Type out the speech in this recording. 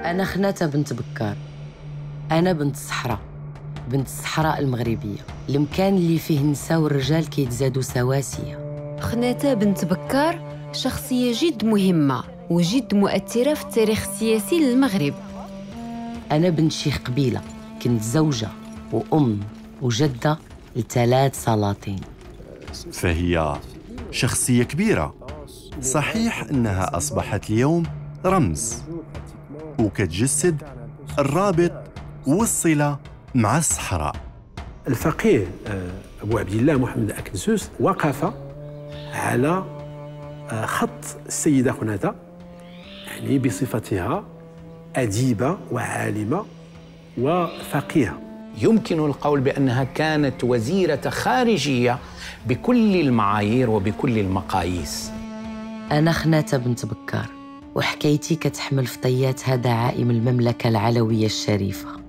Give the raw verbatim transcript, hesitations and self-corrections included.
أنا خناتة بنت بكار. أنا بنت الصحراء، بنت الصحراء المغربية، المكان اللي فيه النساء والرجال كيتزادوا سواسية. خناتة بنت بكار شخصية جد مهمة وجد مؤثرة في التاريخ السياسي للمغرب. أنا بنت شيخ قبيلة، كنت زوجة وأم وجدة لثلاث سلاطين. فهي شخصية كبيرة، صحيح أنها أصبحت اليوم رمز وكتجسد الرابط والصلة مع الصحراء. الفقيه أبو عبد الله محمد أكنسوس وقف على خط السيدة خناتة، يعني بصفتها أديبة وعالمة وفقيهة. يمكن القول بأنها كانت وزيرة خارجية بكل المعايير وبكل المقاييس. أنا خناتة بنت بكار، وحكايتي كتحمل في طياتها دعائم المملكة العلوية الشريفة.